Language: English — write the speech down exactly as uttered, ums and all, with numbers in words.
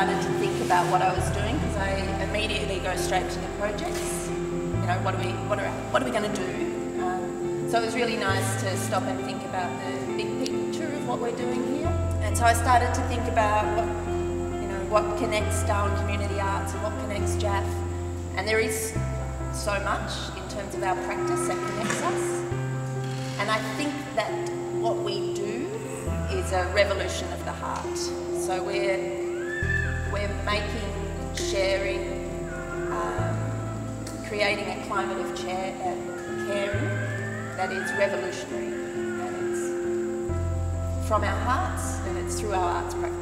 started to think about what I was doing, because I immediately go straight to the projects. You know, what are we, what are, what are we going to do? Um, so it was really nice to stop and think about the big picture of what we're doing here. And so I started to think about what, you know, what connects Darwin Community Arts and what connects J A F. And there is so much in terms of our practice that connects us. And I think that what we do is a revolution of the heart. So we're, we're making, sharing, um, creating a climate of chair, uh, caring that is revolutionary. And it's from our hearts and it's through our arts practice.